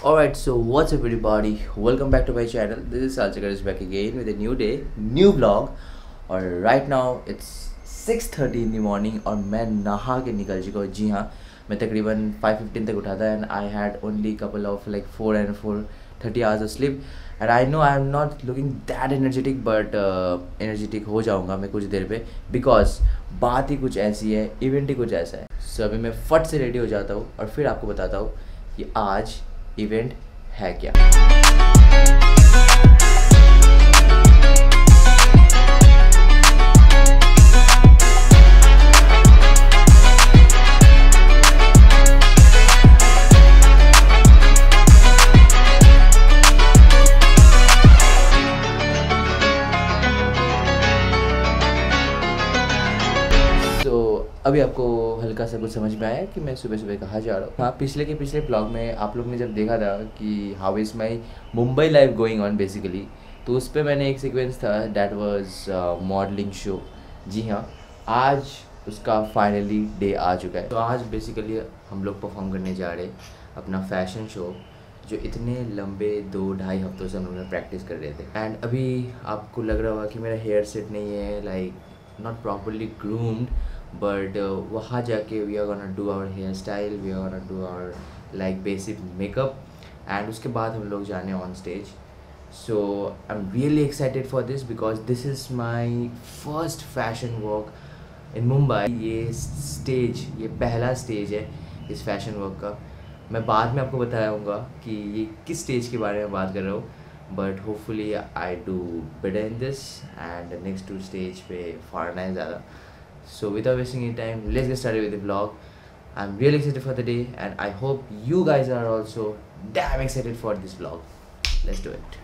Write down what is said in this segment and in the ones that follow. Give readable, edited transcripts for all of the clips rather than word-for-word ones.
Alright, so what's up everybody? Welcome back to my channel. This is Salchakar is back again with a new day, new vlog. और right now it's 6:30 in the morning और मैं नहा के निकल चुका हूँ. जी हाँ, मैं तकरीबन 5:15 तक उठा था and I had only couple of like 4 and 4:30 hours of sleep. And I know I am not looking that energetic, but energetic हो जाऊँगा मैं कुछ देर पे, because बात ही कुछ ऐसी है, इवेंट ही कुछ ऐसा है. So अभी मैं फट से रेडी हो जाता हूँ और फिर आपको बताता हूँ कि आज इवेंट है क्या. अभी आपको हल्का सा कुछ समझ में आया कि मैं सुबह सुबह कहाँ जा रहा हूँ. हाँ, पिछले ब्लॉग में आप लोग ने जब देखा था कि how is my Mumbai life going on basically, तो उस पर मैंने एक सीक्वेंस था दैट वाज मॉडलिंग शो. जी हाँ, आज उसका फाइनली डे आ चुका है. तो आज बेसिकली हम लोग परफॉर्म करने जा रहे हैं अपना फैशन शो, जो इतने लंबे 2-2.5 हफ्तों से हम लोग प्रैक्टिस कर रहे थे. एंड अभी आपको लग रहा होगा कि मेरा हेयर सेट नहीं है, like not properly groomed, but वहाँ जाके we are gonna do our hair style, we are gonna do our like basic makeup, and उसके बाद हम लोग जाने on stage. So I am really excited for this because this is my first fashion walk in Mumbai. ये stage, ये पहला stage है इस फैशन वॉक का. मैं बाद में आपको बताऊँगा कि ये किस स्टेज के बारे में बात कर रहा हूँ, but hopefully I do better in this and next 2 stage पे फाड़ना है ज़्यादा. So without wasting any time, let's get started with the vlog. I'm really excited for the day and I hope you guys are also damn excited for this vlog. Let's do it.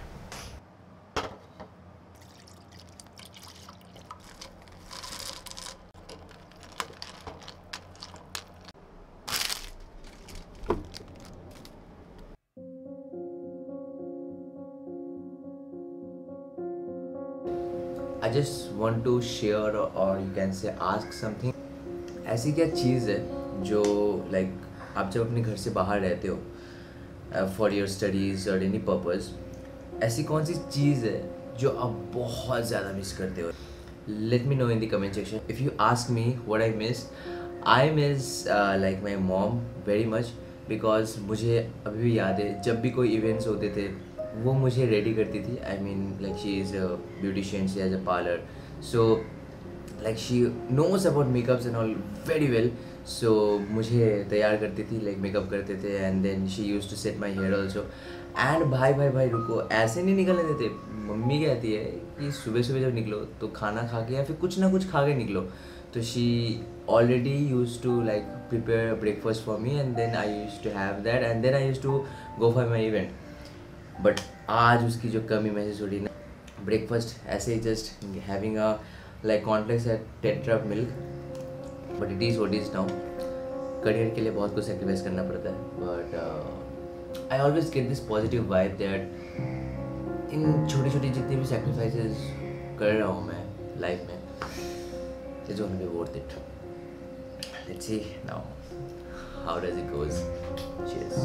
I just want to share or you can say ask something. ऐसी क्या चीज़ है जो like आप जब अपने घर से बाहर रहते हो for your studies or any purpose, ऐसी कौन सी चीज़ है जो आप बहुत ज़्यादा मिस करते हो? Let me know in the comment section. If you ask me what I miss like my mom very much, because मुझे अभी भी याद है जब भी कोई इवेंट्स होते थे वो मुझे रेडी करती थी. I mean like she is a beautician, she has a parlour, so like she knows about makeups and all very well. So मुझे तैयार करती थी, लाइक मेकअप करते थे, and then she used to set my hair also. And भाई रुको, ऐसे नहीं निकलने देते. मम्मी कहती है कि सुबह सुबह जब निकलो तो खाना खा के या फिर कुछ ना कुछ खा के निकलो. तो she already use to like prepare breakfast for me and then I use to have that and then I use to go for my event. But आज उसकी जो कमी महसूस हो रही ना, ब्रेकफास्ट ऐसे ही just having a like cornflakes at tetra milk, but it is what is now. Career के लिए बहुत कुछ सेक्रीफाइस करना पड़ता है, but I always get this positive vibe that इन छोटी छोटी जितनी भी सेक्रीफाइसेस कर रहा हूँ मैं लाइफ में, it's gonna be worth it. Let's see now how does it goes. Cheers.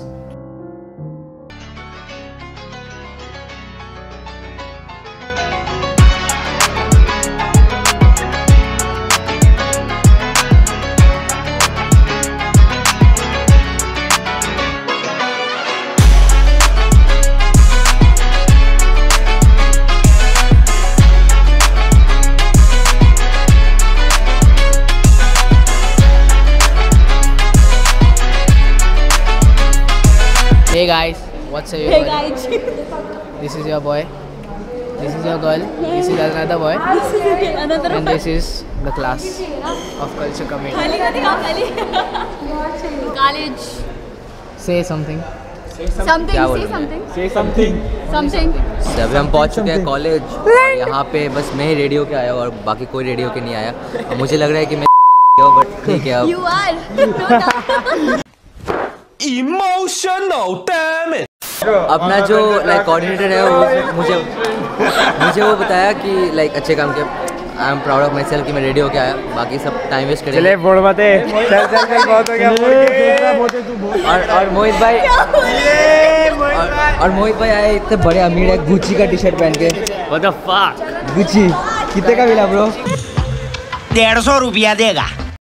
Hey guys, what's up? Hey guys. This is your boy. This is your girl. This is another boy. Another and this is the class of culture committee. College. Say something. Something. क्या Say बोलूं something. Say something. Something. अभी हम पहुंच चुके हैं college. यहाँ पे बस मैं ही रेडी होके आया और बाकी कोई रेडी होके नहीं आया. और मुझे लग रहा है कि मैं बट ठीक है. अब You are. Emotional damn it. अपना जो लाइक कोऑर्डिनेटर है वो मुझे वो बताया कि लाइक अच्छे काम के. I am proud of myself कि मैं रेडी होके आया. बाकी सब टाइम वेस्ट करेंगे. चले बोल मते. चल बहुत हो गया. और मोहित भाई और मोहित भाई आए इतने बड़े अमीर है, गुच्ची का टी शर्ट पहन के। What the fuck? गुच्ची कितने का मिला ब्रो? 150 रुपया देगा।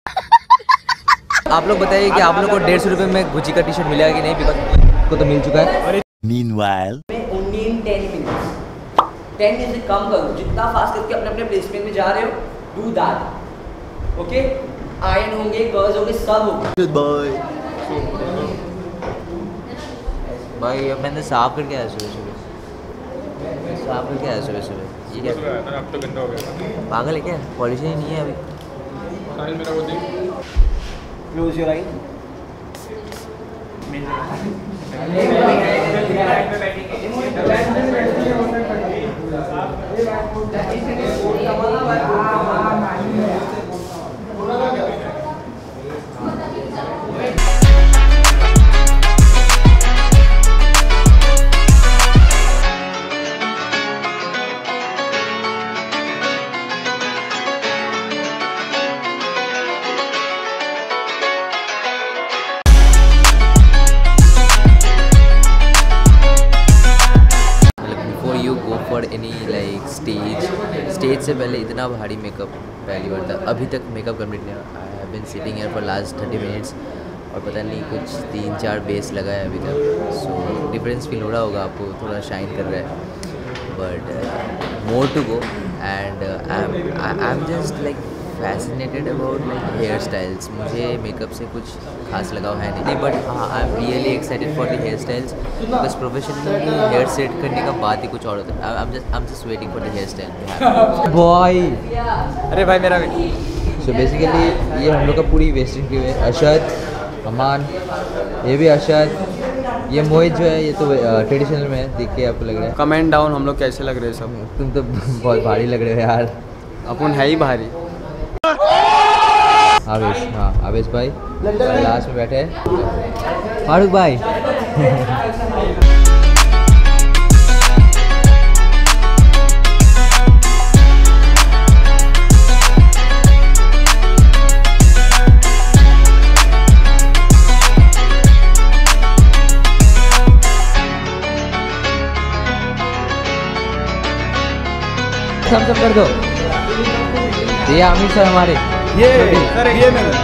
आप लोग बताइए कि आप लोग को 150 रुपये में गुच्ची का टी शर्ट मिलेगा कि नहीं? बिकॉज को तो मिल चुका है। Meanwhile, only in 10 minutes 10 minute से कम करो, जितना फास्ट करके अपने अपने प्लेसमेंट में जा रहे हो, डू दैट। ओके, आयरन होंगे, कर्ज होंगे, सब होगा। गुड बाय भाई। अब मैंने साफ करके आया सुबह सुबह, साफ करके आया सुबह सुबह। ये क्या अब तो गंदा हो गया। पागल है क्या? पॉलिश ही नहीं है अभी। साहिल मेरा वो देख। Close your eye. For any like stage से पहले इतना भारी मेकअप पहली बार था। अभी तक मेकअप कंप्लीट नहीं। I have been sitting here for last 30 minutes और पता नहीं कुछ 3-4 बेस लगा है अभी तक। सो डिफरेंस फील हो रहा होगा आपको, थोड़ा शाइन कर रहा है, but more to go. And I am just like fascinated about like hair styles. मुझे मेकअप से कुछ खास लगाव है नहीं, बट हाँ I am really excited for the hair styles, because professionally hair set करने का बात ही कुछ और होता है। I am just waiting for the hair style. Boy, अरे भाई मेरा सो बेसिकली ये हम लोग का पूरी वेस्टर्न क्रू है। अरशद, अमान, ये भी अरशद, ये मोहित जो है ये तो ट्रेडिशनल में है, देख के आपको लग रहा है। कमेंट डाउन हम लोग कैसे लग रहे हैं सब। तुम तो बहुत भारी लग रहे हो यार। अपन है ही भारी। आवेश, हाँ आवेश भाई लास्ट में बैठे हैं। फारूक भाई सब कर दो। ये आमिर सर हमारे, ये सर ये मेरा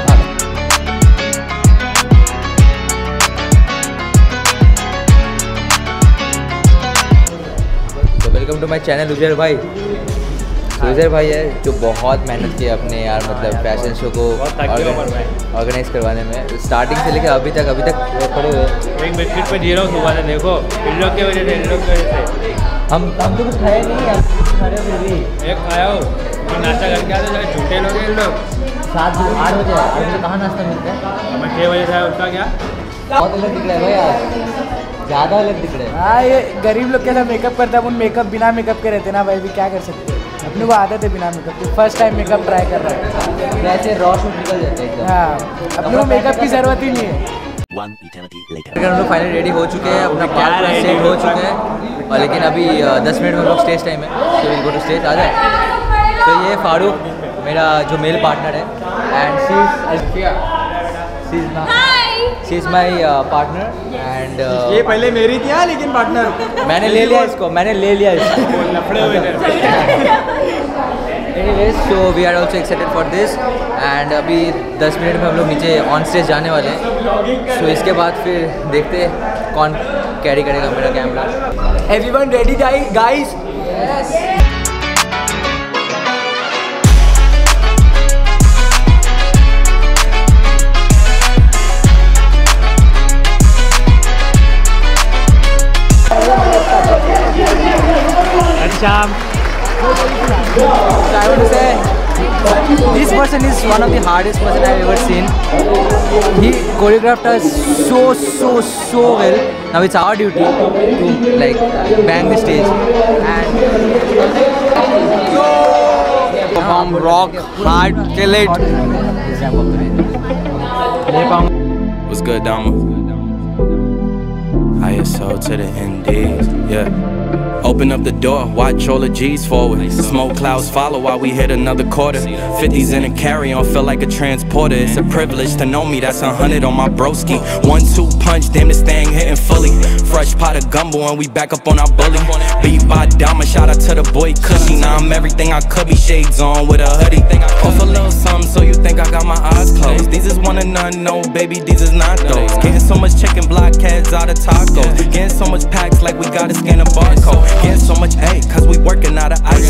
welcome to my channel Uzair भाई। उजैर भाई है जो बहुत मेहनत की अपने यार मतलब फैशन शो को ऑर्गेनाइज करवाने में, स्टार्टिंग से लेकर अभी तक खड़े हुए। एक बिस्किट पे जी रहा हूँ सुबह से, देखो इन लोग की वजह से, इन लोग की वजह से। हम तो कुछ खाए नहीं, हम खा रहे हो भी। एक खाया हो तो नाश्ता करके आते हैं, झूठे लोग हैं इन लोग। 8 बजे कहाँ नाश्ता मिलता है? मैं 6 बजे था, उसका क्या? बहुत अलग दिख रहा है भाई यार, ज़्यादा अलग दिख रहा है। हाँ, ये गरीब लोग कैसा मेकअप करता है, अपन मेकअप बिना मेकअप के रहते ना भाई, भी क्या कर सकते हैं। अपने को आदत है बिना मेकअप की, फर्स्ट टाइम मेकअप ट्राई कर रहा है। वैसे रॉ शूट निकल जाते हैं एकदम। हाँ, अपने को मेकअप की ज़रूरत ही नहीं है। one eternity later. हम लोग फाइनली रेडी हो चुके हैं, अपना पार्ट सेट हो चुके हैं, और लेकिन अभी 10 मिनट में हम लोग स्टेज टाइम है, तो विल गो टू स्टेज। आ जाए। तो ये फारूक मेरा जो मेल पार्टनर है, and she is my partner. And ये पहले मेरी थी यार, लेकिन पार्टनर मैंने ले लिया इसको। लफड़े हुए थे। Anyways, so we are also excited for this. And अभी 10 मिनट में हम लोग नीचे ऑन स्टेज जाने वाले हैं। सो इसके बाद फिर देखते हैं कौन कैरी करेगा मेरा camera. Everyone ready guys? I want to say this person is one of the hardest person I've ever seen. He choreographed us so well. Now it's our duty to like bang the stage and Perform, rock, hard, kill it. What's good, Dama? How ISO to the NDs, yeah. Open up the door, watch all the G's forward. Smoke clouds follow while we hit another quarter. 50s in a carry-on, feel like a transporter. It's a privilege to know me, that's 100 on my broski. 1-2 punch, damn this thing hitting fully. Fresh pot of gumbo and we back up on our bully. Beat by Dama, shout out to the boy Cushy. Now I'm everything I could be, shades on with a hoodie. Off a little something so you think I got my eyes closed. These is one and none, no baby, these is not those. Getting so much chicken blockheads out of tacos. Getting so much packs like we gotta scan a barcode. Getting so much A, cause we working out of ice.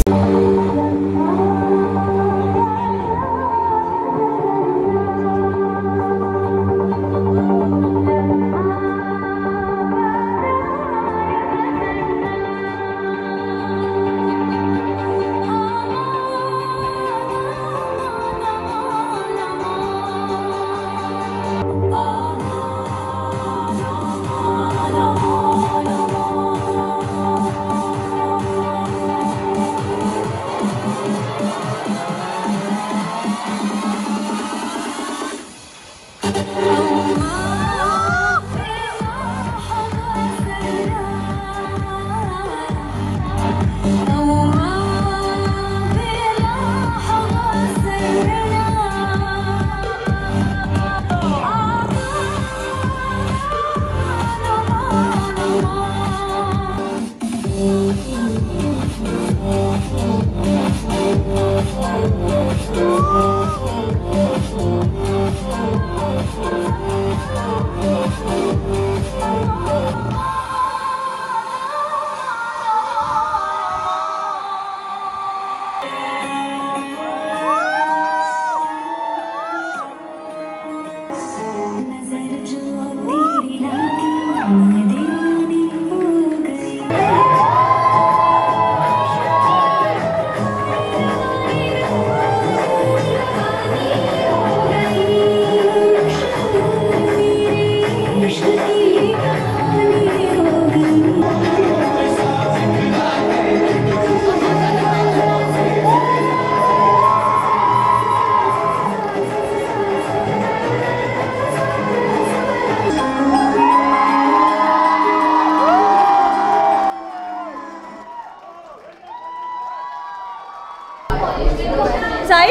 Sai?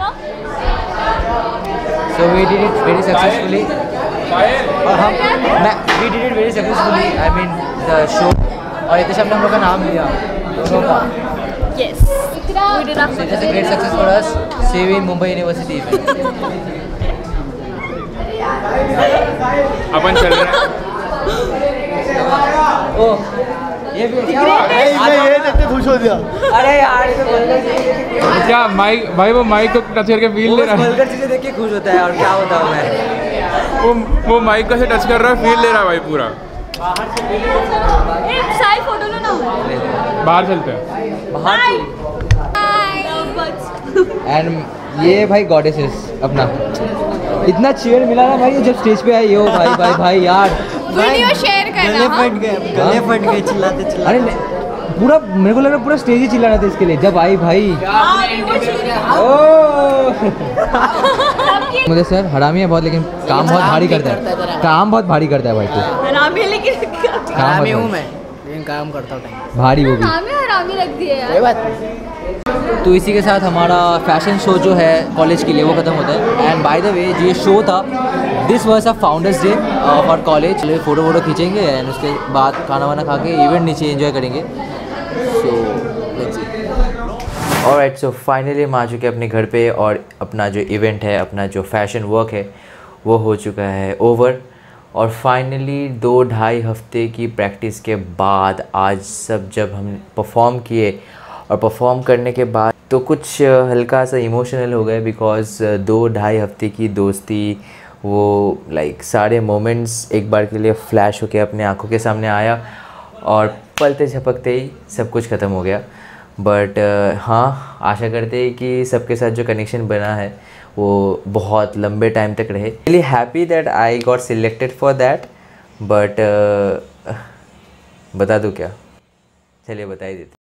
So we did it very successfully. We did it very successfully. I mean the show. और इतने शब्द हम लोग का नाम लिया दोनों का. Yes. We did our So it is a great success for us. CV Mumbai University event. अपन चल रहे हैं. Oh, ये भी क्या? ये देख के खुश हो गया. अरे यार ये तो बर्गर क्या माइक भाई वो माइक को टच करके फील ले रहा है. बर्गर चीज़ें देख के खुश होता है और क्या होता हूँ मैं. वो माइक को से टच कर रहा है, फील ले रहा है भाई पूरा. Sai photo लो ना. बाहर चलते हैं. एंड ये भाई गॉडेसेस अपना इतना चीयर मिला ना भाई जब स्टेज पे आई हो भाई भाई भाई यार वीडियो शेयर करना. गले फट गए चिल्लाते चिल्लाते. अरे पूरा मेरे को लग रहा पूरा स्टेज ही चिल्ला रहा था इसके लिए जब आई भाई. मुझे सर हरामी है बहुत लेकिन काम बहुत भारी करता है. काम बहुत भारी करता है भाई तू. हरामी लेकिन हरामी हूँ मैं लेकिन काम करता हूँ भारी वो भी. नाम ही हरामी रख दिया यार. कोई बात. तो इसी के साथ हमारा फैशन शो जो है कॉलेज के लिए वो ख़त्म होता है. एंड बाय द वे ये शो था this was a founders day for college. Photo वोटो खींचेंगे एंड उसके बाद खाना वाना खा के इवेंट नीचे एंजॉय करेंगे. So let's see. Alright, so finally हम आ चुके हैं अपने घर पे और अपना जो इवेंट है, अपना जो फैशन वर्क है वो हो चुका है ओवर. और फाइनली 2-2.5 हफ्ते की प्रैक्टिस के बाद आज सब जब हम परफॉर्म किए और परफॉर्म करने के बाद तो कुछ हल्का सा इमोशनल हो गए बिकॉज़ 2-2.5 हफ्ते की दोस्ती वो लाइक सारे मोमेंट्स एक बार के लिए फ्लैश होके अपने आंखों के सामने आया और पलते झपकते ही सब कुछ ख़त्म हो गया. बट हाँ, आशा करते हैं कि सबके साथ जो कनेक्शन बना है वो बहुत लंबे टाइम तक रहे. Really happy that I got selected for that. But बता दूँ क्या? चलिए बता ही देते.